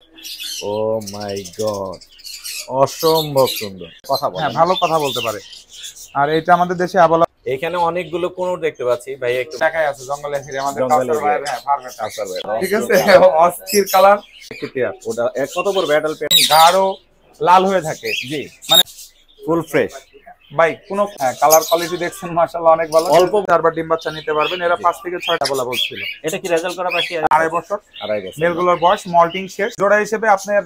ও মাই god, অসম্ভব সুন্দর কথা বলে। হ্যাঁ, ভালো কথা বলতে পারে। আর এটা আমাদের দেশে আবলা। এখানে অনেকগুলো কোনোর দেখতে পাচ্ছি ভাই, একটু দেখাই আছে জঙ্গলে ফিরে আমাদের জঙ্গলে কাউসার ভাইয়ের, গিয়ে। হ্যাঁ ফার্মের কাউসার ভাই, ঠিক আছে। অস্থির কালার একটি পেয়ার, ওটা কত পড়বে অ্যাডাল্ট পেয়ার? গাঢ় লাল হয়ে থাকে। জি, মানে ফুল ফ্রেশ ভাই কোনো কালার কোয়ালিটি দেখছেন মাশাআল্লাহ অনেক ভালো। অল্প চারবার ডিম বাচ্চা নিতে পারবেন। এরা 5 থেকে 6টা বলা বলছিল। এটা কি রেজাল্ট করা পাখি? 2.5 বছর। মেলগুলোর বয়স মল্টিং শেষ। জোড়া হিসেবে আপনার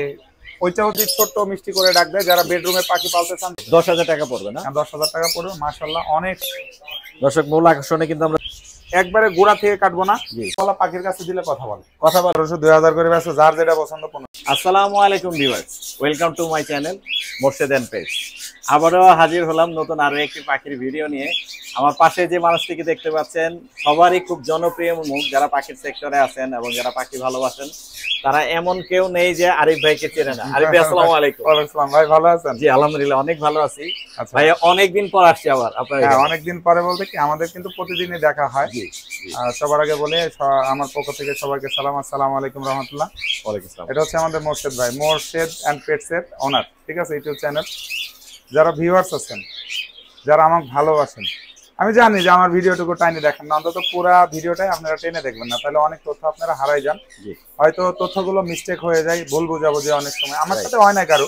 ওইটা হচ্ছে ছোট্ট মিষ্টি করে ডাক দেয়। যারা বেডরুমে পাখি পালতে চান 10,000 টাকা পড়বে না? 10,000 টাকা পড়বে। মাশাআল্লাহ অনেক। দর্শক মূল আকর্ষণে কিন্তু আমরা একবারে গোড়া থেকে কাটবো না। জি, বলা পাখির কাছে দিলে কথা বলে। কথা বল। 2,000 করে ব্যস্ত, যার যেটা পছন্দ। আসসালামু আলাইকুম viewers, welcome to my channel Morshed and page. আবারও হাজির হলাম নতুন আরো একটি পাখির ভিডিও নিয়ে। আমার পাশে যে মানুষটিকে দেখতে পাচ্ছেন সবারই খুব জনপ্রিয় মুখ, যারা পাখির সেক্টরে আছেন এবং যারা পাখি ভালোবাসেন তারা এমন কেউ নেই যে আরিফ ভাইকে চেনে না। আরিফ ভাই আসসালামু আলাইকুম। ওয়ালাইকুম আসসালাম ভাই, ভালো আছেন? জি আলহামদুলিল্লাহ অনেক ভালো আছি। আচ্ছা ভাই অনেকদিন পর আসছি আবার আপনার। হ্যাঁ, অনেকদিন পরে বলতে কি আমাদের কিন্তু প্রতিদিনই দেখা হয়। জি, সবার আগে বলে আমার পক্ষ থেকে সবাইকে সালাম, আসসালামু আলাইকুম রাহমাতুল্লাহ। ওয়ালাইকুম আসসালাম। এটা হচ্ছে আমাদের মোর্শেদ ভাই, মোর্শেদ এন্ড পেটসের ওনার, ঠিক আছে, ইউটিউব চ্যানেল। যারা ভিউয়ার্স আছেন, যারা আমাকে ভালোবাসেন, আমি জানি যে আমার ভিডিওটুকু টাইনে দেখেন না, অন্তত পুরো ভিডিওটাই আপনারা টেনে দেখবেন না, তাহলে অনেক তথ্য আপনারা হারাই যান। হয়তো তথ্যগুলো মিস্টেক হয়ে যায়, ভুল বুঝাবুঝি অনেক সময় আমার সাথে হয় না কারো,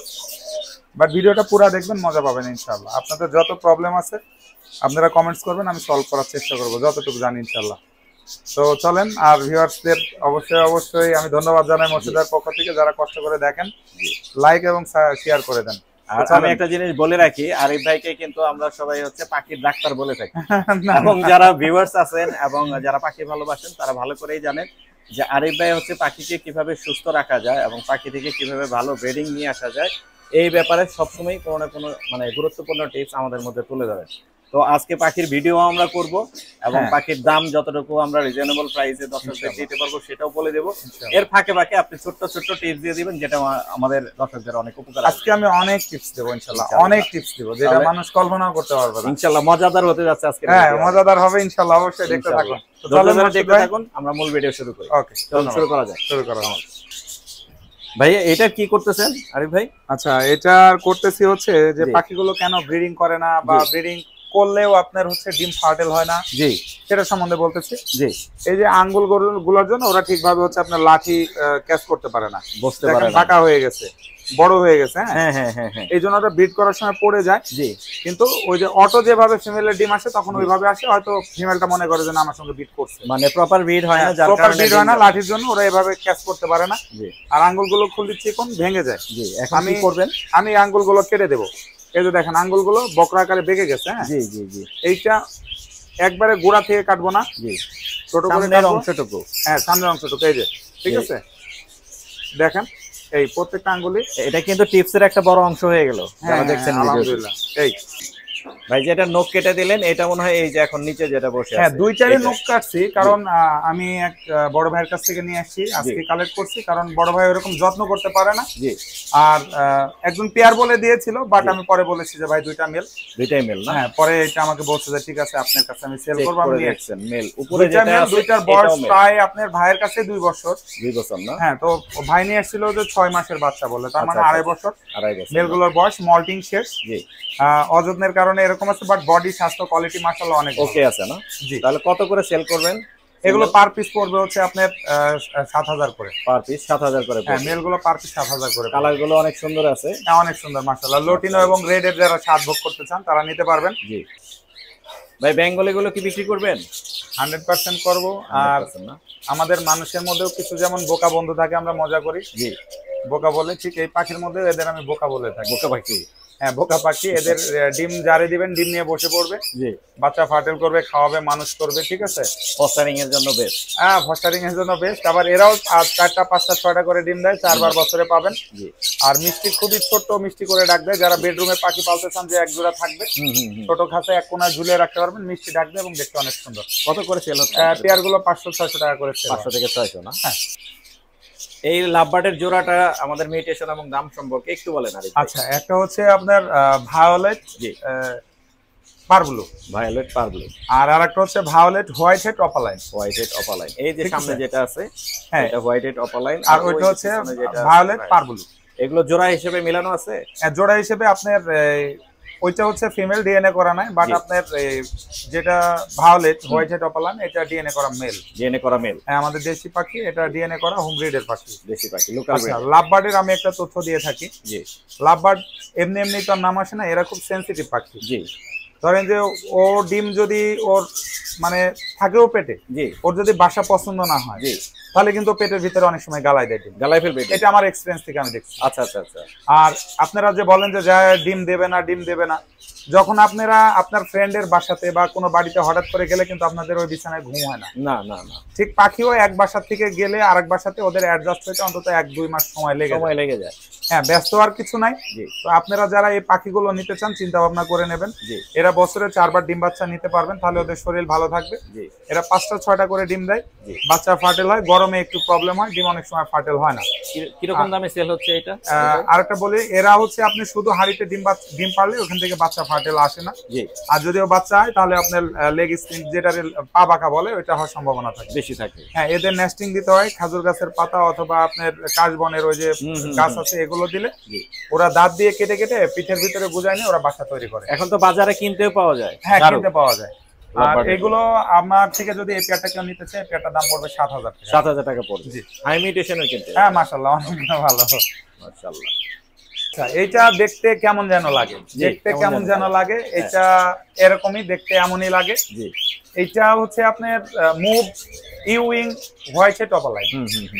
বাট ভিডিওটা পুরো দেখবেন, মজা পাবেন ইনশাআল্লাহ। আপনাদের যত প্রবলেম আছে আপনারা কমেন্টস করবেন, আমি সলভ করার চেষ্টা করবো যতটুকু জানি ইনশাআল্লাহ। তো চলেন, আর ভিউয়ার্সদের অবশ্যই আমি ধন্যবাদ জানাই মোর্শেদের পক্ষ থেকে, যারা কষ্ট করে দেখেন, লাইক এবং শেয়ার করে দেন। আর আমি একটা জিনিস বলে রাখি, আরিফ ভাইকে কিন্তু আমরা সবাই হচ্ছে পাখির ডাক্তার বলে থাকি। এবং যারা ভিউয়ার্স আছেন এবং যারা পাখি ভালোবাসেন তারা ভালো করেই জানেন যে আরিফ ভাই হচ্ছে পাখিকে কিভাবে সুস্থ রাখা যায় এবং পাখি থেকে কিভাবে ভালো ব্রিডিং নিয়ে আসা যায়, এই ব্যাপারে সবসময় কোনো না কোনো মানে গুরুত্বপূর্ণ টিপস আমাদের মধ্যে তুলে ধরেন। তো আজকে পাখির ভিডিও আমরা করব এবং পাখির দাম যতটুকু আমরা রিজনেবল প্রাইসে দর্শকদের দিতে পারবো সেটাও বলে দেব। এর ফাঁকে ফাঁকে আপনি ছোট্ট ছোট্ট টিপস দিয়ে দিবেন, যেটা আমাদের দর্শকদের অনেক উপকার। আজকে আমি অনেক টিপস দেব ইনশাআল্লাহ, অনেক টিপস দেব যেটা মানুষ কল্পনাও করতে পারবে না। ইনশাআল্লাহ মজাদার হতে যাচ্ছে আজকে। হ্যাঁ, মজাদার হবে ইনশাআল্লাহ, অবশ্যই দেখতে থাকুন। তো চলুন দেখতে থাকুন, আমরা মূল ভিডিও শুরু করি। ওকে, চলুন শুরু করা যাক। শুরু করা যাক। ভাই এটা কি করতেছেন আরিফ ভাই? আচ্ছা, এটা করতেছি হচ্ছে যে পাখিগুলো কেন ব্রিডিং করে না, বা ব্রিডিং করলেও আপনার হচ্ছে ডিম ফার্টেল হয় না, জি সেটা সম্বন্ধে বলতেছি। জি, এই যে আঙ্গুল গুলোর জন্য ওরা ঠিকভাবে হচ্ছে আপনার লাঠি ক্যাচ করতে পারে না, বুঝতে পারেন, ঢাকা হয়ে গেছে, বড় হয়ে গেছে। হ্যাঁ হ্যাঁ হ্যাঁ, এই জন্য ওটা ব্রিড করার সময় পড়ে যায়। জি, কিন্তু ওই যে অটো যেভাবে ফিমেলের ডিম আসে তখন ওইভাবে আসে, হয়তো ফিমেলটা মনে করে যে না আমার সঙ্গে ব্রিড করছে, মানে প্রপার ব্রিড হয় না, যার প্রপার ব্রিড হয় না, লাঠির জন্য ওরা এভাবে ক্যাচ করতে পারে না। জি, আর আঙ্গুলগুলো খুলে চিকন ভেঙে যায়। জি, এখন কি করবেন? আমি আঙ্গুলগুলো কেটে দেবো। এই যে দেখেন আঙ্গুলগুলো বক্র আকারে বেঁকে গেছে। হ্যাঁ, জি জি জি, এইটা একবারে গোড়া থেকে কাটবো না, জি ছোট করে অংশটুকু। হ্যাঁ, সামনের অংশটুকু, এই যে, ঠিক আছে, দেখেন এই প্রত্যেকটা আঙ্গুলি। এটা কিন্তু টিপসের একটা বড় অংশ হয়ে গেল, যারা দেখছেন আলহামদুলিল্লাহ। এই ভাই যেটা নখ কেটে দিলেন, এটা মনে হয় এই যে এখন নিচে যেটা বসে আছে। হ্যাঁ, 2-4 নখ কাটছি, কারণ আমি এক বড় ভাইয়ের কাছ থেকে নিয়ে আসছি, আজকে কালেক্ট করছি, কারণ বড় ভাই এরকম যত্ন করতে পারে না। জি, আর একজন পেয়ার বলে দিয়েছিল, বাট আমি পরে বলেছি যে ভাই দুইটাই মেল না। হ্যাঁ, পরে এটা আমাকে বলছে যে ঠিক আছে আপনার কাছে আমি সেল করব। আমি নিয়ে আসছি মেল, উপরে যেটা আছে দুইটার বয়স প্রায় আপনার ভাইয়ের কাছে 2 বছর। 2 বছর না? হ্যাঁ, তো ভাই নিয়ে আসছিল যে 6 মাসের বাচ্চা বলে, তার মানে 2.5 বছর। মেলগুলোর বয়স মল্টিং শেষ। জি, অযত্নের কারণে এরকম আছে, বাট বডি স্বাস্থ্য কোয়ালিটি মাশাআল্লাহ অনেক ওকে আছে না? জি, তাহলে কত করে সেল করবেন? এগুলো পার পিস পড়বে হচ্ছে আপনার 7,000 করে পার পিস। 7,000 করে? হ্যাঁ, মেলগুলো পার পিস 7,000 করে। কালারগুলো অনেক সুন্দর আছে। হ্যাঁ, অনেক সুন্দর মাশাআল্লাহ। লোটিনো এবং রেড এর যারা স্বাদ ভোগ করতে চান তারা নিতে পারবেন। জি ভাই, বেঙ্গলি গুলো কি বিক্রি করবেন? 100% করব। আর আমাদের মানুষের মধ্যেও কিছু যেমন বোকা বন্ধু থাকে, আমরা মজা করি, জি বোকা বলে, ঠিক এই পাখির মধ্যে এদের আমি বোকা বলে থাকি। বোকা পাখি? হ্যাঁ, বোকা পাখি। এদের ডিম জারে দিবেন, ডিম নিয়ে বসে পড়বে, জি বাচ্চা ফাটেল করবে, খাওয়াবে, মানুষ করবে, ঠিক আছে। ফস্টারিং এর জন্য বেস্ট। হ্যাঁ, ফস্টারিং এর জন্য বেস্ট। আবার এরাও 4টা 5টা 6টা করে ডিম দেয়, 4বার বছরে পাবেন। জি, আর মিষ্টি খুবই ছোট্ট মিষ্টি করে ডাক দেয়। যারা বেডরুমে পাখি পালতে চান যে এক জোড়া থাকবে, ছোট খাঁচা এক কোণায় ঝুলিয়ে রাখতে পারবেন, মিষ্টি ডাক দেয় এবং দেখতে অনেক সুন্দর। কত করে সেল হচ্ছে? পেয়ার গুলো 500-600 টাকা করে সেল। 500 থেকে 600 না? হ্যাঁ। এই লাভবার্ডের জোড়াটা আমাদের মিউটেশন এবং দাম সম্পর্কে একটু বলেন আরিফ। আচ্ছা, একটা হচ্ছে আপনার ভায়োলেট, পারব্লু। ভায়োলেট পারব্লু। আর আরেকটা হচ্ছে violet white head opaline. White head opaline, এই যে সামনে যেটা আছে এটা হোয়াইট হেড অপালাইন, আর ওইটা হচ্ছে ভায়োলেট পারব্লু। এগুলো জোড়া হিসেবে মিলানো আছে? জোড়া হিসেবে আপনার ওইটা হচ্ছে ফিমেল, ডিএনএ করা নাই, বাট আপনার যেটা ভায়োলেট হোয়াইট হেড অপালাইন এটা ডিএনএ করা মেল। ডিএনএ করা মেল। হ্যাঁ, আমাদের দেশি পাখি, এটা ডিএনএ করা হোম ব্রিডের পাখি, দেশি পাখি, লোকাল ব্রিড। লাভবার্ডের আমি একটা তথ্য দিয়ে থাকি। জি। লাভবার্ড এমনি এমনি তো নাম আসে না, এরা খুব সেনসিটিভ পাখি। জি। ধরেন যে ও ডিম যদি ওর মানে থাকেও পেটে, জি, ওর যদি বাসা পছন্দ না হয়, জি, তাহলে কিন্তু পেটের ভিতরে অনেক সময় গালায় দেয়, গালায় ফেলবে। এটা আমার এক্সপেরিয়েন্স থেকে আমি দেখছি। আচ্ছা আচ্ছা আচ্ছা। আর আপনারা যে বলেন যে ডিম দেবে না, ডিম দেবে না, যখন আপনারা আপনার ফ্রেন্ডের বাসাতে বা কোনো বাড়িতে হঠাৎ করে গেলে কিন্তু আপনাদের ওই বিছানায় ঘুম হয় না। না না না। ঠিক পাখিও এক বাসা থেকে গেলে আরেক বাসাতে ওদের অ্যাডজাস্ট হতে অন্তত 1-2 মাস সময় লেগে যায়। হ্যাঁ, ব্যস্ত আর কিছু নাই। তো আপনারা যারা এই পাখিগুলো নিতে চান চিন্তা ভাবনা করে নেবেন। এরা বছরে 4 বার ডিম বাচ্চা নিতে পারবেন, তাহলে ওদের শরীর ভালো থাকবে। এরা 5টা-6টা করে ডিম দেয়, বাচ্চা ফাটেল হয়, গরমে একটু প্রবলেম হয়, ডিম অনেক সময় ফাটেল হয় না। কিরকম দামে সেল হচ্ছে এটা? আরেকটা বলি, এরা হচ্ছে আপনি শুধু হাড়িতে ডিম পারলে ওখান থেকে বাচ্চা ফাটেল আসে না। আর যদিও বাচ্চা হয় তাহলে আপনার লেগ স্পিন যেটা পা বাঁকা বলে ওইটা হওয়ার সম্ভাবনা থাকে, বেশি থাকে। হ্যাঁ, এদের নেস্টিং দিতে হয় খাজুর গাছের পাতা অথবা আপনার কাশবনের ওই যে গাছ আছে এগুলো দিলে ওরা দাঁত দিয়ে কেটে কেটে পিঠের ভিতরে গুজায় নিয়ে ওরা বাসা তৈরি করে। এখন তো বাজারে কিনতেও পাওয়া যায়। হ্যাঁ, কিনতে পাওয়া যায়। আর এগুলো আমার থেকে যদি এই পেয়ারটা কেউ নিতে চায়, পেয়ারটার দাম পড়বে 7,000 টাকা। 7,000 টাকা পড়বে। জি। হাই মিউটেশনের কিনতে। হ্যাঁ, মাশাআল্লাহ, অনেক ভালো। মাশাআল্লাহ। আচ্ছা, এইটা দেখতে কেমন যেন লাগে, দেখতে কেমন যেন লাগে, এটা এরকমই দেখতে, এমনই লাগে। জি। এইটা হচ্ছে আপনার mauve euwing white head opaline.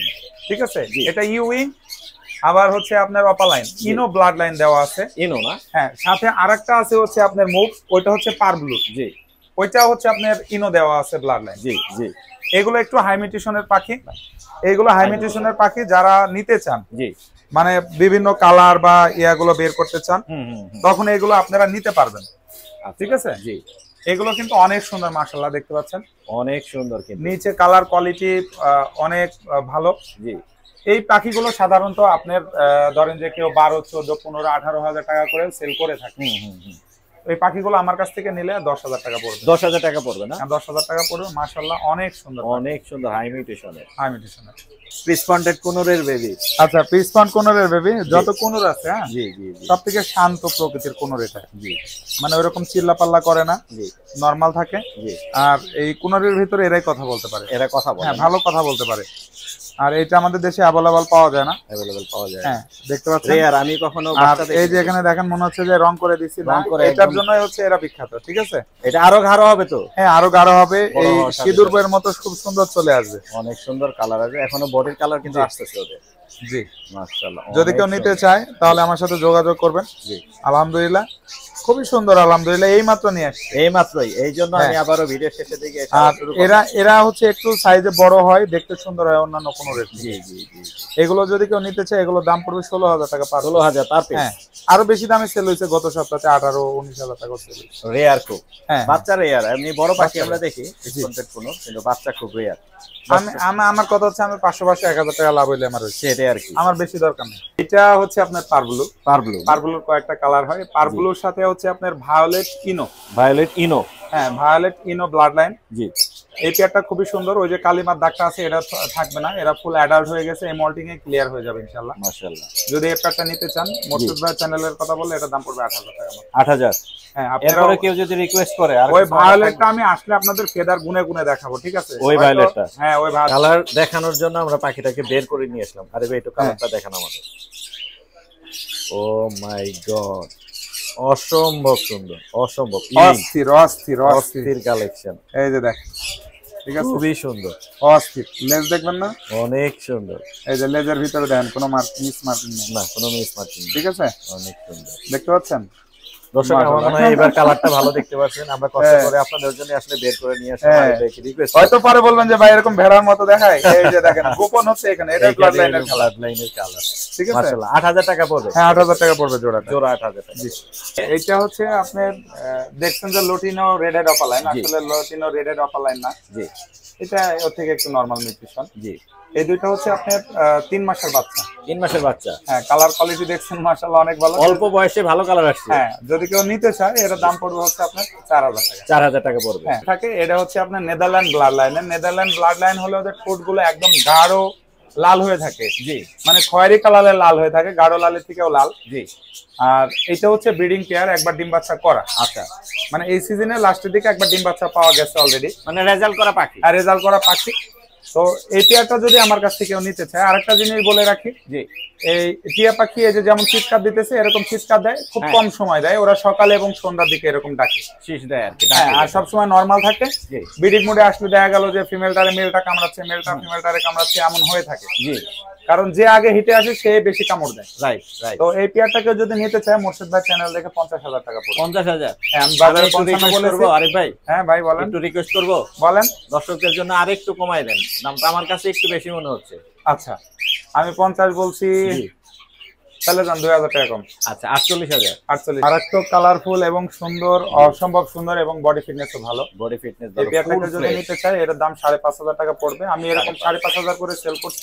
ঠিক আছে, এটা ইউইং, আবার হচ্ছে আপনার অপালাইন, ইনো ব্লাড লাইন দেওয়া আছে। ইনো না? হ্যাঁ, সাথে আরেকটা আছে হচ্ছে আপনার মুভ, ওইটা হচ্ছে পারব্লু। জি। ওইটা হচ্ছে আপনার ইনো দেওয়া আছে ব্লাড লাইন। জি জি। এগুলো একটু হাই মিউটেশনের পাখি, এইগুলো হাই মিউটেশনের পাখি যারা নিতে চান, জি, মানে বিভিন্ন কালার বা ইয়াগুলো বের করতে চান, তখন এগুলো আপনারা নিতে পারবেন। ঠিক আছে, জি। এগুলো কিন্তু অনেক সুন্দর, মাশাআল্লাহ, দেখতে পাচ্ছেন অনেক সুন্দর, কিন্তু নিচে কালার কোয়ালিটি অনেক ভালো। জি। এই পাখিগুলো সাধারণত আপনার ধরেন যে কেউ 12, 14, 15, 18,000 টাকা করে সেল করে থাকে। এই পাখিগুলো আমার কাছ থেকে নিলে 10,000 টাকা পড়বে। 10,000 টাকা পড়বে না? 10,000 টাকা পড়বে। মাশাআল্লাহ, অনেক সুন্দর, অনেক সুন্দর, হাই মিউটেশনের, হাই মিউটেশনের পিসপন্টেড কোনরের বেবি। আচ্ছা, পিসপন্ট কোনরের বেবি, যত কোনর আছে, হ্যাঁ, জি জি, সবথেকে শান্ত প্রকৃতির কোনর এটা। জি, মানে ওরকম চিল্লাপাল্লা করে না, জি, নরমাল থাকে। জি। আর এই কোনরের ভিতরে এরাই কথা বলতে পারে, এরা কথা বলে, হ্যাঁ, ভালো কথা বলতে পারে। আর এটা আমাদের দেশে अवेलेबल পাওয়া যায় না, अवेलेबल পাওয়া যায়। হ্যাঁ, দেখতে পাচ্ছেন, রেয়ার। আমি কখনো বাচ্চা দেখি। এই যে এখানে দেখেন, মনে হচ্ছে যে রং করে দিছি না, এটার জন্যই হচ্ছে এরা বিখ্যাত। ঠিক আছে, এটা আরো গাঢ় হবে তো? হ্যাঁ, আরো গাঢ় হবে, এই সিঁদুর বইয়ের মতো খুব সুন্দর চলে আসবে, অনেক সুন্দর কালার আছে, এখনো বডির কালার কিন্তু আসতেছে ওদের। জি, মাশাআল্লাহ। যদি কেউ নিতে চায় তাহলে আমার সাথে যোগাযোগ করবেন। জি, আলহামদুলিল্লাহ, খুবই সুন্দর, আলহামদুলিল্লাহ। এই মাত্র নিয়ে আসছি, এই মাত্রই, এই জন্য আমি আবারও ভিডিও শেষে দিকে এরা হচ্ছে একটু সাইজে বড় হয়, দেখতে সুন্দর হয় অন্যান্য কোনো রেট। জি জি জি। এগুলো যদি কেউ নিতে চায়, এগুলো দাম পড়বে 16,000 টাকা পার। 16,000 পার পিস। হ্যাঁ, আরো বেশি দামে সেল হইছে গত সপ্তাহে, 18-19,000 টাকা সেল হইছে। রেয়ার খুব। হ্যাঁ, বাচ্চা রেয়ার। এমনি বড় পাখি আমরা দেখি কন্টেন্ট কোনো, কিন্তু বাচ্চা খুব রেয়ার। আমার কথা হচ্ছে, আমি 500-1,000 টাকা লাভ হইলে আমার হচ্ছে, এটাই আর কি, আমার বেশি দরকার নেই। এটা হচ্ছে আপনার পারব্লু। পারব্লুর কয়েকটা কালার হয়। পারব্লুর সাথে হচ্ছে আপনার ভায়োলেট ইনো। হ্যাঁ, ভায়োলেট ইনো ব্লাড লাইন। জি, এই পেয়ারটা খুবই সুন্দর। ওই যে কালিমার দাগটা আছে, এটা থাকবে না, এরা ফুল অ্যাডাল্ট হয়ে গেছে, এই মল্টিং এ ক্লিয়ার হয়ে যাবে ইনশাআল্লাহ। মাশাআল্লাহ। যদি এই পেয়ারটা নিতে চান, মোর্শেদ ভাই চ্যানেলের কথা বললে এটা দাম পড়বে 8,000 টাকা। 8,000। হ্যাঁ, আপনারা কেউ যদি রিকোয়েস্ট করে, আর ওই ভায়োলেটটা আমি আসলে আপনাদের ফেদার গুনে গুনে দেখাবো। ঠিক আছে, ওই ভায়োলেটটা। হ্যাঁ, ওই কালার দেখানোর জন্য আমরা পাখিটাকে বের করে নিয়ে আসলাম। আরে ভাই, একটু কালারটা দেখান আমাদের। ও মাই গড, অসম্ভব সুন্দর, অসম্ভব অস্থির অস্থির অস্থির কালেকশন। এই যে দেখ, ঠিক আছে, খুবই সুন্দর, অস্থির। লেজ দেখবেন না, অনেক সুন্দর। এই যে লেজের ভিতরে দেখেন, কোনো মিস মার্কিং নেই, না, কোনো মিস মার্কিং নেই। ঠিক আছে, অনেক সুন্দর। দেখতে পাচ্ছেন দর্শক, আমার মনে হয় এবার কালারটা ভালো দেখতে পাচ্ছেন। আমরা কষ্ট করে আপনাদের জন্য আসলে বের করে নিয়ে আসলাম। দেখি রিকোয়েস্ট, হয়তো পরে বলবেন যে ভাই এরকম ভেড়ার মতো দেখায়। এই যে দেখেন, গোপন হচ্ছে এখানে, এটা ব্লাড লাইনের কালার। ঠিক আছে, মাশাআল্লাহ। 8,000 টাকা পড়বে। হ্যাঁ, 8,000 টাকা পড়বে জোড়া। 8,000 টাকা। জি। এইটা হচ্ছে আপনার দেখছেন যে লুটিনো রেড হেড অপালাইন, আসলে লুটিনো রেড হেড অপালাইন না। জি, এটা ওর থেকে একটু নরমাল নিউট্রিশন। জি, এই দুইটা হচ্ছে আপনার 3 মাসের বাচ্চা। 3 মাসের বাচ্চা। হ্যাঁ, কালার কোয়ালিটি দেখছেন মাশাআল্লাহ অনেক ভালো। অল্প বয়সে ভালো কালার আসছে। হ্যাঁ, যদি কেউ নিতে চায় এর দাম পড়বে হচ্ছে আপনার 4000 টাকা। 4000 টাকা পড়বে। হ্যাঁ, থাকে এটা হচ্ছে আপনার নেদারল্যান্ড ব্লাড লাইনের। নেদারল্যান্ড ব্লাড লাইন হলে ওদের ঠোঁটগুলো একদম গাঢ় লাল হয়ে থাকে। জি, মানে খয়েরি কালারের লাল হয়ে থাকে, গাঢ় লালের থেকেও লাল। জি। আর এটা হচ্ছে ব্রিডিং পেয়ার, একবার ডিম বাচ্চা করা। আচ্ছা, মানে এই সিজনের লাস্টের দিকে একবার ডিম বাচ্চা পাওয়া গেছে অলরেডি, মানে রেজাল্ট করা পাখি। আর রেজাল্ট করা পাখি। তো এই পেয়ারটা যদি আমার কাছ থেকে কেউ নিতে চায়, আরেকটা জিনিস বলে রাখি, জি, এই টিয়া পাখি এই যে যেমন চিৎকার দিতেছে এরকম চিৎকার দেয়, খুব হ্যাঁ। কম সময় দেয়। ওরা সকালে এবং সন্ধ্যার দিকে এরকম ডাকে, শীষ দেয় আর কি। হ্যাঁ। আর সবসময় নর্মাল থাকে। জি, ব্রিডিং মোডে আসলে দেখা গেল যে ফিমেলটারে মেলটা কামড়াচ্ছে, মেলটা ফিমেলটারে কামড়াচ্ছে, এমন হয়ে থাকে। জি, কারণ যে আগে হিটে আসে সে বেশি কামড় দেয়। Right, right. তো এই পেয়ারটাকে যদি নিতে চায় মোর্শেদ ভাই চ্যানেল দেখে 50,000 টাকা পড়বে। 50,000। হ্যাঁ, আমি বাজারে 55 রিকোয়েস্ট বলেছি। করবো আরিফ ভাই, হ্যাঁ ভাই বলেন। একটু রিকোয়েস্ট করবো, বলেন। দর্শকদের জন্য আরেকটু কমাই দেন দামটা, আমার কাছে একটু বেশি মনে হচ্ছে। আচ্ছা, আমি 50 বলছি, জি। তাহলে যান 2000 টাকা কম। আচ্ছা, 48,000। 48। মারাত্মক কালারফুল এবং সুন্দর, অসম্ভব সুন্দর, এবং বডি ফিটনেসও ভালো। বডি ফিটনেস এই পেয়ারটাকে যদি নিতে চাই এর দাম 5,500 টাকা পড়বে। আমি এরকম 5,500 করে সেল করছি।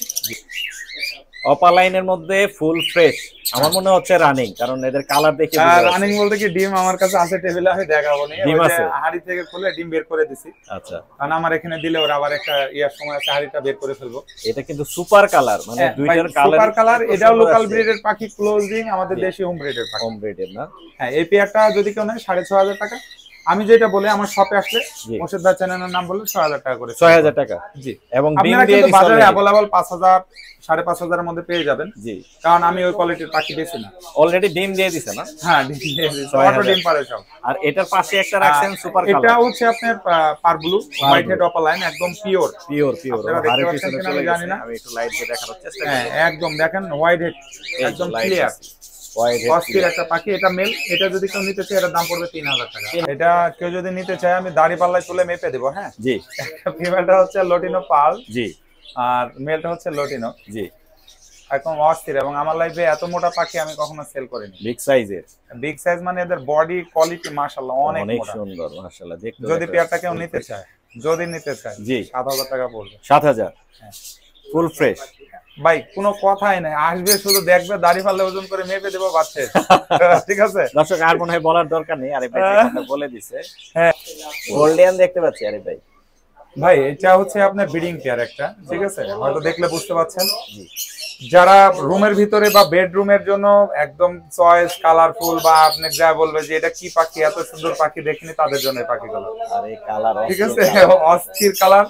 অপালাইনের মধ্যে ফুল ফ্রেশ, আমার মনে হচ্ছে রানিং, কারণ এদের কালার দেখে বোঝা যাচ্ছে। রানিং বলতে কি, ডিম আমার কাছে আছে টেবিলে, আমি দেখাবো না। ডিম আছে? হাড়ি থেকে খুলে ডিম বের করে দিছি। আচ্ছা, কারণ আমার এখানে দিলে ওরা আবার একটা ইয়ার সময় আছে, হাড়িটা বের করে ফেলবো। এটা কিন্তু সুপার কালার, মানে দুইটার কালার সুপার কালার। এটাও লোকাল ব্রিডের পাখি, ক্লোজিং আমাদের দেশি হোম ব্রিডের পাখি। হোম ব্রিডের না? হ্যাঁ, এই পেয়ারটা যদি কেউ নেয় 6,500 টাকা। আমি যেটা বলি, আমার শপে আসলে মোর্শেদ ভাই চ্যানেলের নাম বললে 6,000 টাকা করে। 6,000 টাকা। জি। এবং ডিম আপনারা দিয়ে কিন্তু বাজারে দিছে अवेलेबल 5,000 5,500 এর মধ্যে পেয়ে যাবেন। জি, কারণ আমি ওই কোয়ালিটির পাখি বেশি না। অলরেডি ডিম দিয়ে দিছে না? হ্যাঁ, ডিম দিয়ে দিছি, 6,000 অটো ডিম পারে সব। আর এটার পাশে একটা রাখছেন সুপার এটা কালার। হচ্ছে আপনার পার ব্লু হোয়াইট হেড অপালাইন, একদম পিওর। Pure, pure. আপনারা দেখতে পাচ্ছেন কিনা আমি জানি না। আমি একটু লাইট দিয়ে দেখানোর চেষ্টা হ্যাঁ, করি। একদম দেখেন হোয়াইট হেড, একদম ক্লিয়ার। হোয়াইট অস্থির একটা পাখি, এটা মেল। এটা যদি কেউ নিতে চায় এটার দাম পড়বে 3,000 টাকা। এটা কেউ যদি নিতে চায় আমি দাড়ি পাল্লায় তুলে মেপে দেবো। হ্যাঁ, জি, ফিমেলটা হচ্ছে লটিনো পার্ল, জি, আর মেলটা হচ্ছে লটিনো। জি। একদম অস্থির, এবং আমার লাইফে এত মোটা পাখি আমি কখনো সেল করিনি। বিগ সাইজের, বিগ সাইজ, মানে এদের বডি কোয়ালিটি মাশাআল্লাহ অনেক অনেক মোটা। সুন্দর মাশাআল্লাহ দেখতে। যদি পেয়ারটা কেউ নিতে চায়, জি, 7,000 টাকা পড়বে। 7,000 ফুল ফ্রেশ। ভাই কোনো কথাই নাই, আসবে শুধু দেখবে, দাড়ি পাল্লে ওজন করে মেপে দেবো, বাচ্চা। ঠিক আছে দর্শক আর মনে হয় বলার দরকার নেই, আরে ভাই কথা বলে দিছে। হ্যাঁ, গোল্ডেন দেখতে পাচ্ছি আরে ভাই। ভাই এটা হচ্ছে আপনার ব্রিডিং পেয়ার একটা, ঠিক আছে? হয়তো দেখলে বুঝতে পারছেন। যারা রুমের ভিতরে বা বেডরুমের জন্য একদম চয়েস কালারফুল, বা আপনি যা বলবে যে এটা কি পাখি, এত সুন্দর পাখি দেখিনি, তাদের জন্য এই পাখিগুলো। আরে কালার, ঠিক আছে, অস্থির কালার।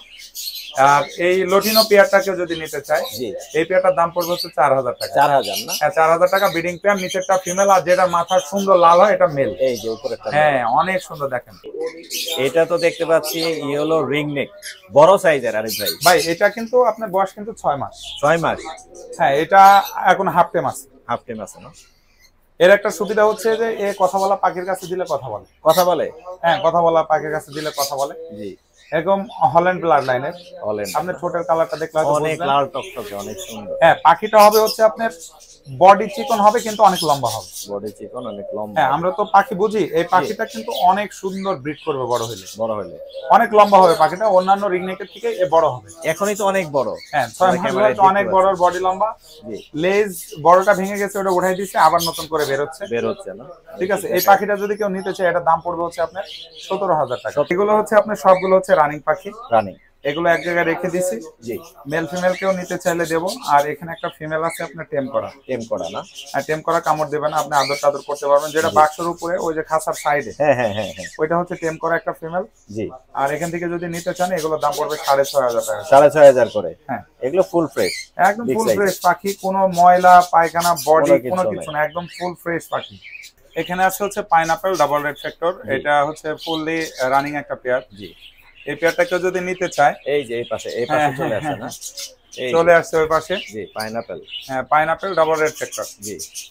আর এই লটিনো পেয়ারটাকে যদি নিতে চায়, জি, এই পেয়ারটার দাম পড়বে হচ্ছে 4,000 টাকা। 4,000 না? হ্যাঁ, 4,000 টাকা ব্রিডিং পেয়ার। নিচেরটা ফিমেল, আর যেটা মাথা সুন্দর লাল হয় এটা মেল। এই যে উপরেরটা। হ্যাঁ, অনেক সুন্দর দেখেন। এটা তো দেখতে পাচ্ছি ইয়েলো রিং নেক, বড় সাইজের আরে ভাই। ভাই এটা কিন্তু আপনার বয়স কিন্তু 6 মাস। 6 মাস? হ্যাঁ, এটা এখন হাফ টেম আছে। হাফ টাইম আছে না? এর একটা সুবিধা হচ্ছে যে এ কথা বলা পাখির কাছে দিলে কথা বলে। কথা বলে? হ্যাঁ, কথা বলা পাখির কাছে দিলে কথা বলে। জি, এরকম হল্যান্ড ব্লাড লাইনের। বলেন। আপনি ঠোঁটের কালারটা দেখলে হয়তো অনেক বুঝবেন। লাল টকটকে, অনেক সুন্দর। হ্যাঁ, পাখিটা হবে হচ্ছে আপনার বডি চিকন হবে, কিন্তু অনেক লম্বা হবে। বডি চিকন, অনেক লম্বা। হ্যাঁ, আমরা তো পাখি বুঝি, এই পাখিটা কিন্তু অনেক সুন্দর ব্রিড করবে বড় হলে। বড় হলে অনেক লম্বা হবে পাখিটা, অন্যান্য রিংনেকের থেকে এ বড় হবে। এখনই তো অনেক বড়। হ্যাঁ, 6 মাস বয়সে অনেক বড়, বডি লম্বা। জি, লেজ বড়টা ভেঙে গেছে, ওটা উঠাই দিয়েছে, আবার নতুন করে বের হচ্ছে। বের হচ্ছে না? ঠিক আছে, এই পাখিটা যদি কেউ নিতে চায় এটার দাম পড়বে হচ্ছে আপনার 17,000 টাকা। এগুলো হচ্ছে আপনার সবগুলো হচ্ছে রানিং পাখি। রানিং। এগুলো এক জায়গায় রেখে দিছি। জি, মেল ফিমেল কেউ নিতে চাইলে দেবো। আর এখানে একটা ফিমেল আছে আপনার টেম করা। টেম করা না? আর টেম করা কামড় দেবে না, আপনি আদর টাদর করতে পারবেন। যেটা বাক্সের উপরে ওই যে খাঁচার সাইডে, হ্যাঁ, হ্যাঁ, হ্যাঁ, হ্যাঁ। ওইটা হচ্ছে টেম করা একটা ফিমেল। জি। আর এখান থেকে যদি নিতে চান এগুলোর দাম পড়বে 6,500 টাকা। 6,500 করে? হ্যাঁ, এগুলো ফুল ফ্রেশ, একদম ফুল ফ্রেশ পাখি, কোনো ময়লা পায়খানা বডি কোনো কোনো কিছু না, একদম ফুল ফ্রেশ পাখি। এখানে আছে হচ্ছে পাইনাপেল ডাবল রেড ফ্যাক্টর। এটা হচ্ছে ফুললি রানিং একটা পেয়ার। জি, এই পেয়ারটা কেউ যদি নিতে চায়, এই যে এই পাশে চলে আসে না? এই চলে আসছে ওই পাশে। জি, পাইনাপেল। হ্যাঁ, পাইনাপেল ডাবল রেড ফ্যাক্টর। জি,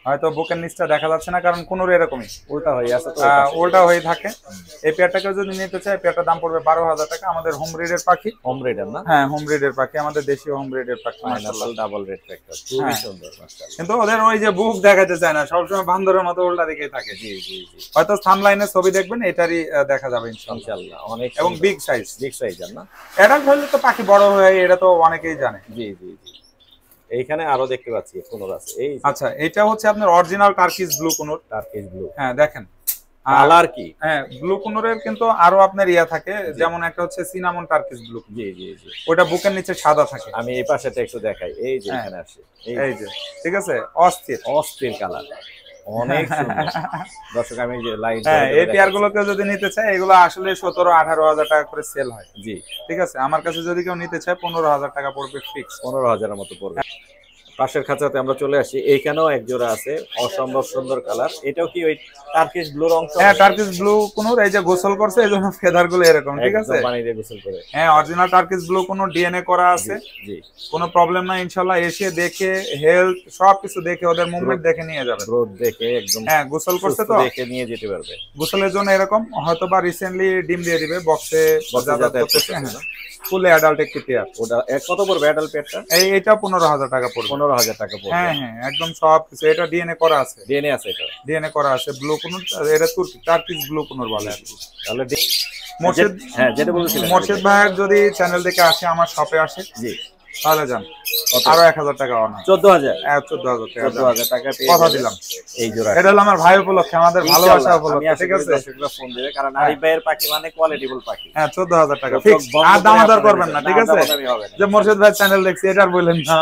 হয়তো বুকের নিচটা দেখা যাচ্ছে না, কারণ কোনোর এরকমই উল্টা হয়ে আছে তো, উল্টা হয়ে থাকে। এই পেয়ারটাকে যদি নিতে চাই, পেয়ারটার দাম পড়বে 12,000 টাকা। আমাদের হোম ব্রিডের পাখি। হোম ব্রিডার না? হ্যাঁ, হোম ব্রিডের পাখি, আমাদের দেশীয় হোম ব্রিডের পাখি। মাশাআল্লাহ, ডাবল রেড ফ্যাক্টর, খুবই সুন্দর মাশাআল্লাহ। কিন্তু ওদের ওই যে বুক দেখাতে চায় না, সবসময় বান্দরের মতো উল্টা দিকেই থাকে। জি জি জি, হয়তো সানলাইনের ছবি দেখবেন, এটারই দেখা যাবে ইনশাআল্লাহ। অনেক এবং বিগ সাইজ, বিগ সাইজ না? অ্যাডাল্ট হলে তো পাখি বড় হয়ে, এটা তো অনেকেই জানে। জি জি জি, এইখানে আরো দেখতে পাচ্ছি কোনোর আছে। এই আচ্ছা, এটা হচ্ছে আপনার অরিজিনাল টার্কিশ ব্লু কোনোর। টার্কিশ ব্লু, হ্যাঁ দেখেন কালার কি। হ্যাঁ, ব্লু কোনোরের কিন্তু আরো আপনার ইয়া থাকে, যেমন একটা হচ্ছে সিনামন টার্কিশ ব্লু। জি জি জি, ওটা বুকের নিচে সাদা থাকে। আমি এই পাশেটা একটু দেখাই। এই যে এখানে আছে, এই যে, ঠিক আছে, অস্থির অস্থির কালার, অনেক সুন্দর। দর্শক আমি যে লাইন, হ্যাঁ, এই পেয়ার গুলোকে যদি নিতে চায়, এগুলো আসলে 17-18,000 টাকা করে সেল হয়। জি, ঠিক আছে, আমার কাছে যদি কেউ নিতে চায় 15,000 টাকা পড়বে ফিক্স। 15,000 মতো পড়বে। পাশের খাঁচাতে আমরা চলে আসি, এইখানেও এক জোড়া আছে, অসম্ভব সুন্দর কালার। এটাও কি ওই টার্কিশ ব্লুর অংশ? হ্যাঁ, টার্কিশ ব্লু কোনোর, এই যে গোসল করছে এই জন্য ফেদার গুলো এরকম, ঠিক আছে, পানি দিয়ে গোসল করে। হ্যাঁ, অরিজিনাল টার্কিশ ব্লু কোনো ডিএনএ করা আছে। জি, কোনো প্রবলেম নাই ইনশাআল্লাহ। এসে দেখে হেলথ সবকিছু দেখে, ওদের মুভমেন্ট দেখে নিয়ে যাবে। গ্রোথ দেখে একদম, হ্যাঁ, গোসল করছে তো দেখে নিয়ে যেতে পারবে। গোসলের জন্য এরকম, হয়তো বা রিসেন্টলি ডিম দিয়ে দিবে, বক্সে যাতায়াত করতেছে। হ্যাঁ, ফুলে অ্যাডাল্ট একটি পেয়ার। ওটা কত পড়বে অ্যাডাল্ট পেয়ারটা? এইটা 15,000 টাকা পড়বে। 15,000 টাকা পড়বে। হ্যাঁ হ্যাঁ, একদম সব কিছু। এটা ডিএনএ করা আছে, ডিএনএ আছে, এটা ডিএনএ করা আছে। ব্লু কোনোর, এটা তুর্কি টার্কিশ ব্লু কোনোর বলে আর কি। তাহলে মোর্শেদ, হ্যাঁ যেটা বলেছিলেন, মোর্শেদ ভাইয়ের যদি চ্যানেল থেকে আসে, আমার শপে আসে, জি, তাহলে যান আরো 1,000 টাকা অনা। 14,000, 14,000 টাকা, 14,000 টাকা পেয়ে কথা দিলাম। এই জোড়া, এটা হলো আমার ভাই উপলক্ষে, আমাদের ভালোবাসা উপলক্ষে, ঠিক আছে। দর্শকরা ফোন দিবে, কারণ আরিফ ভাইয়ের পাখি মানে কোয়ালিটিফুল পাখি। হ্যাঁ, 14,000 টাকা ফিক্স। আর দামাদার করবেন না, ঠিক আছে, যে মোর্শেদ ভাই চ্যানেল দেখছি এটা আর বললেন না।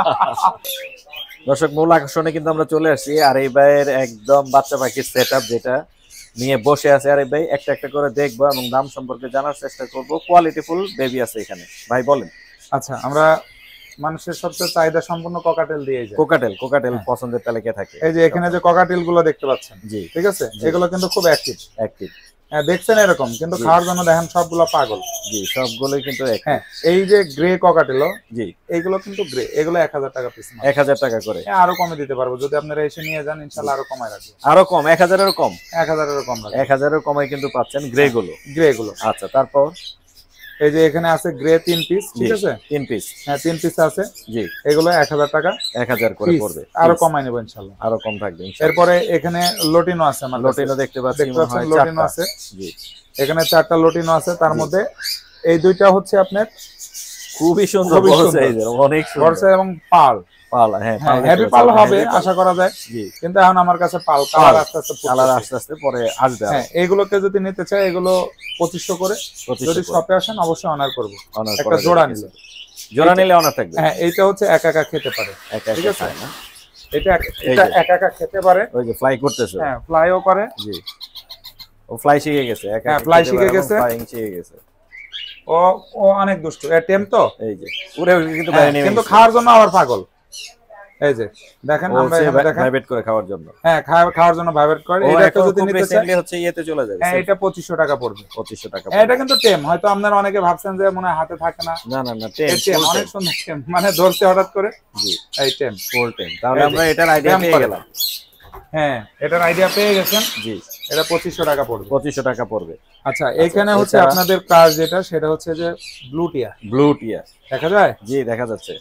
দর্শক, মূল আকর্ষণে কিন্তু আমরা চলে আসছি আরিফ ভাইয়ের একদম বাচ্চা পাখির সেটআপ, যেটা নিয়ে বসে আছে আরিফ ভাই। একটা একটা করে দেখবো এবং দাম সম্পর্কে জানার চেষ্টা করব। কোয়ালিটিফুল বেবি আছে এখানে, ভাই বলেন। আচ্ছা, আমরা মানুষের সবচেয়ে চাহিদা সম্পূর্ণ ককাটেল দিয়ে যাই। কোকাটেল পছন্দের তালিকায় থাকে। এই যে এখানে যে ককাটেল গুলো দেখতে পাচ্ছেন, জি, ঠিক আছে, এগুলো কিন্তু খুব অ্যাক্টিভ। হ্যাঁ, দেখছেন এরকম, কিন্তু খাওয়ার জন্য দেখেন সবগুলো পাগল। জি, সবগুলোই কিন্তু হ্যাঁ, এই যে গ্রে ককাটেল, জি, এইগুলো কিন্তু গ্রে, এগুলো 1,000 টাকা পিস। 1,000 টাকা করে। আরো কমে দিতে পারবো যদি আপনারা এসে নিয়ে যান, ইনশাআল্লাহ আরো কমায় রাখবো। আরো কম, 1,000-এরও কম? 1,000-এরও কম রাখবো। 1,000-এর কমে কিন্তু পাচ্ছেন গ্রে গুলো। আচ্ছা, তারপর এই যে এখানে আছে গ্রে 3 পিস, ঠিক আছে, 3 পিস। হ্যাঁ, 3 পিস আছে। জি, এগুলো 1,000 টাকা, 1,000 করে পড়বে। আরো কমায় নেব ইনশাআল্লাহ, আরো কম থাকবে ইনশাআল্লাহ। এরপরে এখানে লটিনো আছে, আমার লটিনো দেখতে পাচ্ছি, মনে হয় লটিনো আছে। জি, এখানে 4টা লটিনো আছে, তার মধ্যে এই দুইটা হচ্ছে আপনার খুবই সুন্দর, বড় সাইজের, অনেক সুন্দর, এবং পাল। হ্যাঁ, হেভি পাল হবে আশা করা যায়। জি, কিন্তু এখন আমার কাছে পাল কালার আস্তে আস্তে পরে আসবে। হ্যাঁ, এইগুলোকে যদি নিতে চাই, এগুলো 2500 করে। যদি শপে আসেন অবশ্যই অনার করব। একটা জোড়া নিলে অনার থাকবে। হ্যাঁ, এইটা হচ্ছে একা একা খেতে পারে, ঠিক আছে, এটা একা একা খেতে পারে। ওই যে ফ্লাই করতেছে, হ্যাঁ, ফ্লাইও করে। জি, ও ফ্লাই শিখে গেছে, একা ফ্লাই শিখে গেছে, ফ্লাইং শিখে গেছে। ও অনেক দুষ্টু, টেম তো। এই যে উড়ে কিন্তু বাইরে নেমে, কিন্তু খাওয়ার জন্য আবার পাগল। এই যে দেখেন, আমরা এখানে দেখেন ভাইব্রেট করে খাওয়ার জন্য। হ্যাঁ, খাওয়ার জন্য ভাইব্রেট করে। এটা যদি নিতে চাই হচ্ছে ইয়েতে চলে যাবে। হ্যাঁ, এটা 2500 টাকা পড়বে। 2500 টাকা। এটা কিন্তু টেম, হয়তো আপনারা অনেকে ভাবছেন যে মনে হয় হাতে থাকে না। না না না, টেম অনেক সুন্দর টেম, মানে ধরছে হঠাৎ করে। জি, এই টেম, ফুল টেম। তাহলে আমরা এটার আইডিয়া পেয়ে গেলাম। হ্যাঁ, এটার আইডিয়া পেয়ে গেছেন। জি, এটা 2500 টাকা পড়বে। 2500 টাকা পড়বে। আচ্ছা, এখানে হচ্ছে আপনাদের কাজ যেটা, সেটা হচ্ছে যে ব্লু টিয়া দেখা যায়। জি, দেখা যাচ্ছে,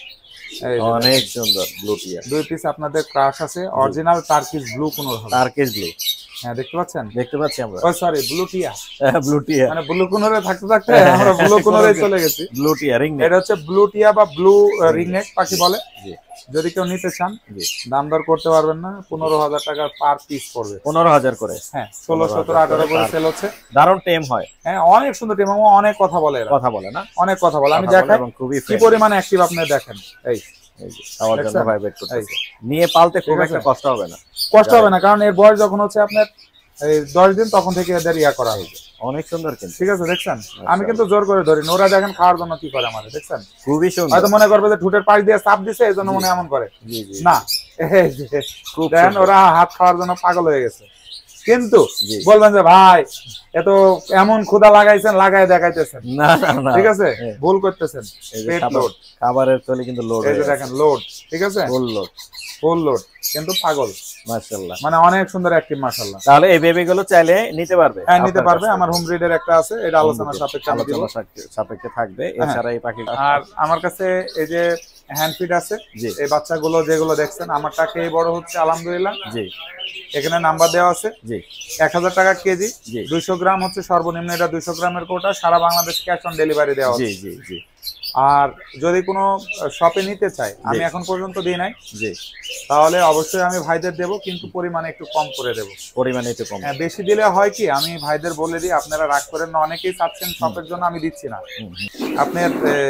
অনেক সুন্দর ব্লু টিয়া। 2 পিস আপনাদের ক্রাশ আছে, অরিজিনাল টার্কিশ ব্লু কোনোর হবে। টার্কিশ ব্লু, হ্যাঁ, দেখতে পাচ্ছেন, দেখতে পাচ্ছি আমরা। ও সরি, ব্লু টিয়া, মানে ব্লু কোনোরে থাকতে থাকতে আমরা ব্লু কোনোরে চলে গেছি। ব্লু টিয়া রিং নেক, এটা হচ্ছে ব্লু টিয়া বা ব্লু রিং নেক পাখি বলে। জি, যদি কেউ নিতে চান, দাম দর করতে পারবেন না, 15,000 টাকা পার পিস পড়বে। 15,000 করে। হ্যাঁ, 16, 17, 18 করে সেল হচ্ছে। দারুণ টেম হয়। হ্যাঁ, অনেক সুন্দর টেম, অনেক কথা বলে না, অনেক কথা বলে। আমি দেখাই কি পরিমাণে অ্যাক্টিভ, আপনি দেখেন। এই খাওয়ার জন্য ভাইব্রেট করতেছে, নিয়ে পালতে খুব একটা কষ্ট হবে না, কারণ এর বয়স যখন হচ্ছে আপনার এই 10 দিন, তখন থেকে এদের ইয়া করা হয়েছে। অনেক সুন্দর কিন্তু, ঠিক আছে, দেখছেন, আমি কিন্তু জোর করে ধরি, ওরা দেখেন খাওয়ার জন্য কি করে আমাদের, দেখছেন, খুবই সুন্দর। হয়তো মনে করবে যে ঠুটের পাশ দিয়ে চাপ দিছে, এই জন্য মনে এমন করে। না, এই যে দেখেন, ওরা হাত খাওয়ার জন্য পাগল হয়ে গেছে। কিন্তু বলবেন যে ভাই এত এমন ক্ষুধা লাগাইছেন, লাগায় দেখাইতেছেন, না না না, ঠিক আছে, ভুল করতেছেন। পেট লোড, খাবারের তলে কিন্তু লোড, এই যে দেখেন লোড, ঠিক আছে, ফুল লোড। ফুল লোড কিন্তু পাগল, মাশাআল্লাহ, মানে অনেক সুন্দর অ্যাক্টিভ মাশাআল্লাহ। তাহলে এই বেবি গুলো চাইলে নিতে পারবে? হ্যাঁ নিতে পারবে, আমার হোম ব্রিডের একটা আছে, এটা আলোচনা সাপেক্ষে থাকবে। এছাড়া এই পাখি আর আমার কাছে এই যে হ্যান্ড ফিড আছে, এই বাচ্চাগুলো যেগুলো দেখছেন আমারটাকে বড় হচ্ছে আলহামদুলিল্লাহ। জি, এখানে নাম্বার দেওয়া আছে। জি, 1000 টাকা কেজি, 200 গ্রাম হচ্ছে সর্বনিম্ন, এটা 200 গ্রামের কোটা, সারা বাংলাদেশ ক্যাশ অন ডেলিভারি দেওয়া আছে। জি, জি, জি। আর যদি কোনো শপে নিতে চাই, আমি এখন পর্যন্ত দিই নাই, জি, তাহলে অবশ্যই আমি ভাইদের দেব, কিন্তু পরিমাণে একটু কম করে দেব। পরিমাণে একটু কম? হ্যাঁ, বেশি দিলে হয় কি, আমি ভাইদের বলে দিই, আপনারা রাগ করেন না, অনেকেই চাচ্ছেন শপের জন্য, আমি দিচ্ছি না। আপনার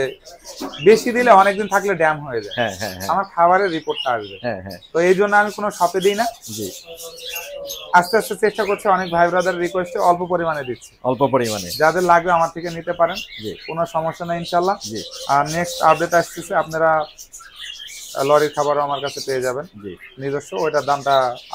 বেশি দিলে অনেকদিন থাকলে ড্যাম হয়ে যায়। হ্যাঁ, হ্যাঁ, হ্যাঁ, আমার খাবারের রিপোর্টটা আসবে। হ্যাঁ, হ্যাঁ। তো এই জন্য আমি কোনো শপে দিই না। জি, আস্তে আস্তে চেষ্টা করছি, অনেক ভাই ব্রাদার রিকোয়েস্টে অল্প পরিমাণে দিচ্ছি। অল্প পরিমাণে? যাদের লাগবে আমার থেকে নিতে পারেন, কোনো সমস্যা নেই ইনশাল্লাহ। আর নেক্সট আপডেট আসতেছে, আপনারা লরির খাবারও আমার কাছে পেয়ে যাবেন নিজস্ব, ওইটার দামটা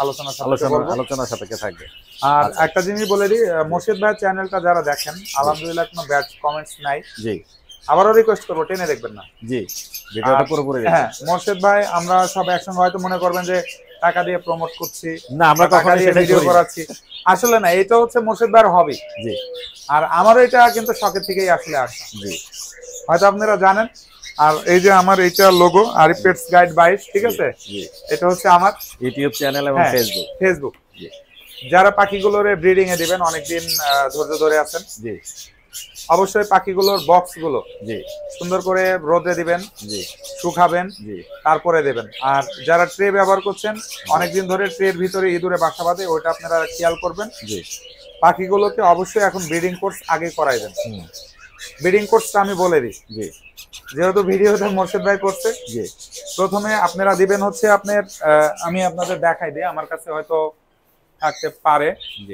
আলোচনা সাপেক্ষে থাকবে। আর একটা জিনিস বলে দিই, মোর্শেদ ভাইয়ের চ্যানেলটা যারা দেখেন, আলহামদুলিল্লাহ কোনো ব্যাড কমেন্টস নাই। জি, আবারও রিকোয়েস্ট করবো, টেনে দেখবেন না। জি, ভিডিওটা পুরোপুরি দেখবেন। হ্যাঁ, মোর্শেদ ভাই, আমরা সব একসঙ্গে হয়তো মনে করবেন যে টাকা দিয়ে প্রমোট করছি, না আমরা কখনো ভিডিও করাচ্ছি, আসলে না, এটা হচ্ছে মোর্শেদ ভাইয়ের হবি। জি, আর আমারও এটা কিন্তু শখের থেকেই আসলে আসা। জি, হয়তো আপনারা জানেন। আর এই যে আমার এইটা লোগো, আরিফ পেটস গাইড 22, ঠিক আছে, এটা হচ্ছে আমার ইউটিউব চ্যানেল এবং ফেসবুক। যারা পাখিগুলোরে ব্রিডিং এ দিবেন, অনেকদিন ধৈর্য ধরে আছেন, জি, অবশ্যই পাখিগুলোর বক্স গুলো সুন্দর করে রোদে দিবেন, শুকাবেন, তারপরে দেবেন। আর যারা ট্রে ব্যবহার করছেন, অনেকদিন ধরে ট্রের ভিতরে ইঁদুরে বাসা বাঁধে, ওইটা আপনারা খেয়াল করবেন। পাখিগুলোকে অবশ্যই এখন ব্রিডিং কোর্স আগে করাইবেন। ব্রিডিং কোর্সটা আমি বলে দিই, যেহেতু ভিডিওতে মোর্শেদ ভাই করছে। প্রথমে আপনারা দিবেন হচ্ছে আপনার, আমি আপনাদের দেখাই দিই, আমার কাছে হয়তো থাকতে পারে।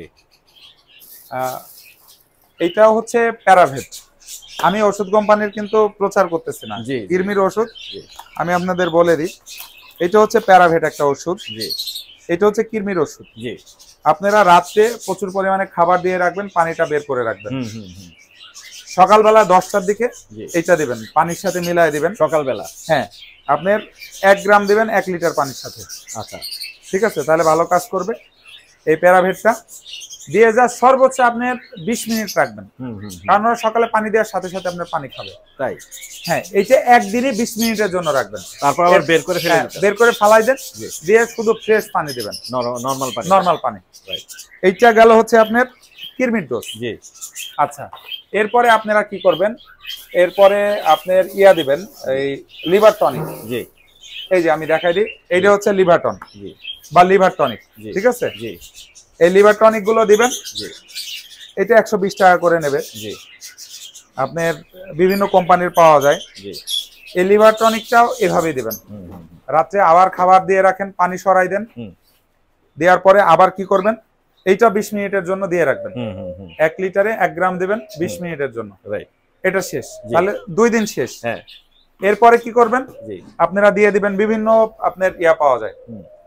এইটা হচ্ছে প্যারাভেট, আমি ওষুধ কোম্পানির কিন্তু প্রচার করতেছি না, কিরমির ওষুধ, আমি আপনাদের বলে দিই। এটা হচ্ছে প্যারাভেট একটা ওষুধ, এটা হচ্ছে কিরমির ওষুধ। আপনারা রাত্রে প্রচুর পরিমাণে খাবার দিয়ে রাখবেন, পানিটা বের করে রাখবেন। সকালবেলা 10টার দিকে এটা দিবেন, পানির সাথে মিলায় দিবেন সকালবেলা। হ্যাঁ, আপনার 1 গ্রাম দিবেন 1 লিটার পানির সাথে। আচ্ছা, ঠিক আছে, তাহলে ভালো কাজ করবে। এই প্যারাভেটটা দিয়ে যা সর্বোচ্চ আপনার 20 মিনিট রাখবেন, কারণ ওরা সকালে পানি দেওয়ার সাথে সাথে আপনার পানি খাবে, তাই। হ্যাঁ, এইটা একদিনে 20 মিনিটের জন্য রাখবেন, তারপর আবার বের করে ফালাই দেন, দিয়ে শুধু ফ্রেশ পানি দিবেন, নরমাল পানি। এইটা গেল হচ্ছে আপনার কিরমির ডোজ। জি, আচ্ছা, এরপরে আপনারা কি করবেন, এরপরে আপনার ইয়া দিবেন, এই লিভার টনিক। জি, এই যে আমি দেখাই দিই, এইটা হচ্ছে লিভার টন বা লিভার টনিক, ঠিক আছে। জি, এই লিভার টনিক গুলো দিবেন। জি, এটা 120 টাকা করে নেবে। জি, আপনার বিভিন্ন কোম্পানির পাওয়া যায়। জি, এই লিভার টনিকটাও এভাবেই দিবেন। রাত্রে আবার খাবার দিয়ে রাখেন, পানি সরাই দেন, দেওয়ার পরে আবার কি করবেন, এইটা 20 মিনিটের জন্য দিয়ে রাখবেন। 1 লিটারে 1 গ্রাম দিবেন 20 মিনিটের জন্য, এটা শেষ, তাহলে 2 দিন শেষ। হ্যাঁ, এরপরে কি করবেন, আপনারা দিয়ে দিবেন বিভিন্ন আপনার ইয়া পাওয়া যায়,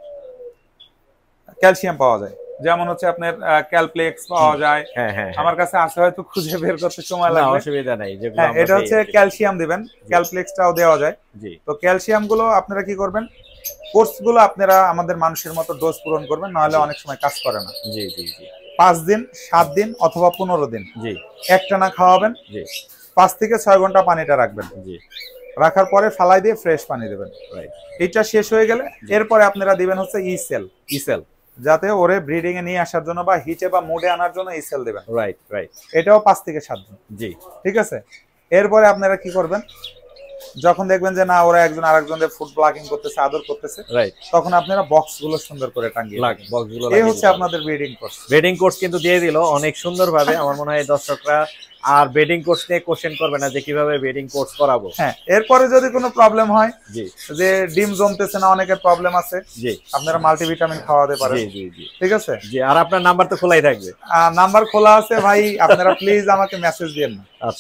ক্যালসিয়াম পাওয়া যায়, যেমন হচ্ছে আপনার ক্যালপ্লেক্স পাওয়া যায়। আমার কাছে আছে, হয়তো খুঁজে বের করতে সময় লাগবে, অসুবিধা নাই। হ্যাঁ, এটা হচ্ছে ক্যালসিয়াম দিবেন, ক্যালপ্লেক্সটাও দেওয়া যায়। তো ক্যালসিয়াম গুলো আপনারা কি করবেন, কোর্স গুলো আপনারা আমাদের মানুষের মতো ডোজ পূরণ করবেন, নাহলে অনেক সময় কাজ করে না। জি জি জি, 5 দিন 7 দিন অথবা 15 দিন জি একটানা খাওয়াবেন। জি, 5 থেকে 6 ঘন্টা পানিটা রাখবেন। জি, রাখার পরে ফালাই দিয়ে ফ্রেশ পানি দেবেন। এইটা শেষ হয়ে গেলে এরপরে আপনারা দিবেন হচ্ছে ইসেল, যাতে ওরে ব্রিডিং এ নিয়ে আসার জন্য বা হিটে বা মুডে আনার জন্য ইসেল দিবেন। রাইট, এটাও 5 থেকে 7 দিন। জি, ঠিক আছে। এরপরে আপনারা কি করবেন, যখন দেখবেন যে না ওরা একজন আরেকজনের ফুড ব্লকিং করতেছে, আদর করতেছে, তখন আপনারা বক্স গুলো সুন্দর করে টাঙিয়ে রাখবেন। এই হচ্ছে আপনাদের ব্রিডিং কোর্স। ব্রিডিং কোর্স কিন্তু দিয়ে দিল অনেক সুন্দরভাবে। আমার মনে হয় দর্শকরা আর ব্রিডিং কোর্স নিয়ে কোশ্চেন করবে না যে কিভাবে ব্রিডিং কোর্স করাবো। হ্যাঁ, এরপরে যদি কোনো প্রবলেম হয়, জি, যে ডিম জমতেছে না, অনেকের প্রবলেম আছে, জি, আপনারা মাল্টিভিটামিন খাওয়াতে পারেন। জি জি জি, ঠিক আছে। জি, আর আপনার নাম্বার তো খোলাই থাকবে? নাম্বার খোলা আছে ভাই, আপনারা প্লিজ আমাকে মেসেজ দিয়েন না। আচ্ছা,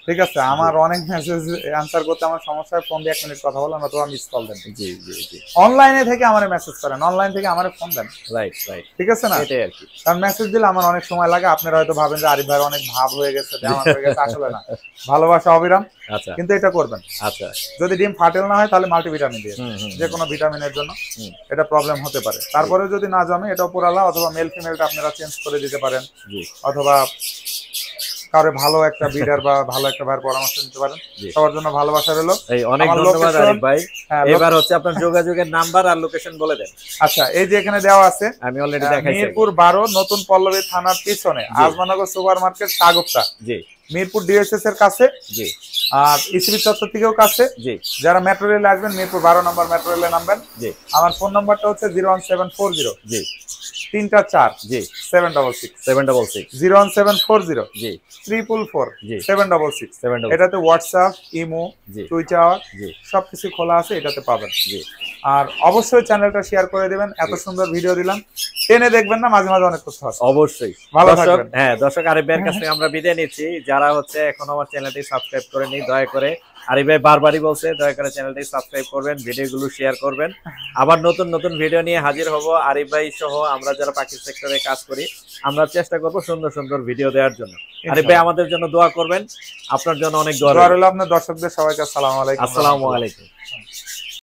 ঠিক আছে, আমার অনেক মেসেজ অ্যানসার করতে আমার সমস্যা হয়, ফোন দিয়ে 1 মিনিট কথা বলেন অথবা মিস কল দেন। জি জি জি, অনলাইনে থেকে আমারে মেসেজ করেন, অনলাইন থেকে আমারে ফোন দেন। রাইট রাইট, ঠিক আছে না? এটাই আর কি। কারণ মেসেজ দিলে আমার অনেক সময় লাগে, আপনারা হয়তো ভাবেন যে আরিফ ভাই অনেক ভাব হয়ে গেছে, দেওয়া হয়ে গেছে, আসলে না, ভালোবাসা অবিরাম। আচ্ছা কিন্তু এটা করবেন, আচ্ছা, যদি ডিম ফাটেল না হয় তাহলে মাল্টিভিটামিন দিয়ে, যে কোনো ভিটামিনের জন্য এটা প্রবলেম হতে পারে। তারপরে যদি না জমে এটা উপরালা, অথবা মেল ফিমেলটা আপনারা চেঞ্জ করে দিতে পারেন, অথবা কারো ভালো একটা বিডার বা ভালো একটা ভাইয়ের পরামর্শ নিতে পারেন। সবার জন্য ভালোবাসা রইলো। এই অনেক ধন্যবাদ আরিফ ভাই। এবার হচ্ছে আপনার যোগাযোগের নাম্বার আর লোকেশন বলে দেন। আচ্ছা, এই যে এখানে দেওয়া আছে, আমি অলরেডি দেখাইছি, মিরপুর 12 নতুন পল্লবী থানার পিছনে আজমানগর সুপার মার্কেট সাগরটা, জি মিরপুর ডিএসএস এর কাছে, জি, আর ইসিবি চত্বর থেকেও কাছে। জি, যারা মেট্রো রেলে আসবেন মিরপুর 12 নম্বর মেট্রো রেলে নামবেন। জি, আমার ফোন নাম্বারটা হচ্ছে 01740 জি 3 4 জি 766 766 01740 জি 444 জি 766। 766 এটাতে হোয়াটসঅ্যাপ, ইমো, জি টুইটার জি সবকিছু খোলা আছে, এটাতে পাবেন। জি। আর অবশ্যই চ্যানেলটা শেয়ার করে দিবেন, এত সুন্দর ভিডিও দিলাম, টেনে দেখবেন না, মাঝে মাঝে অনেক কিছু আছে। অবশ্যই ভালো দর্শক, থাকবেন। হ্যাঁ দর্শক, আরিফ ভাইয়ের কাছ থেকে আমরা বিদায় নিচ্ছি। যারা হচ্ছে এখন আমার চ্যানেলটি সাবস্ক্রাইব করেনি, দয়া করে, আরিফ ভাই বারবারই বলছে, দয়া করে চ্যানেলটি সাবস্ক্রাইব করবেন, ভিডিওগুলো শেয়ার করবেন। আবার নতুন নতুন ভিডিও নিয়ে হাজির হব। আরিফ ভাই সহ আমরা যারা পাখি সেক্টরে কাজ করি, আমরা চেষ্টা করব সুন্দর সুন্দর ভিডিও দেওয়ার জন্য। আরিফ ভাই আমাদের জন্য দোয়া করবেন, আপনার জন্য অনেক দোয়া রইল। আপনার দর্শকদের সবাইকে আসসালামু আলাইকুম। আসসালামু আলাইকুম।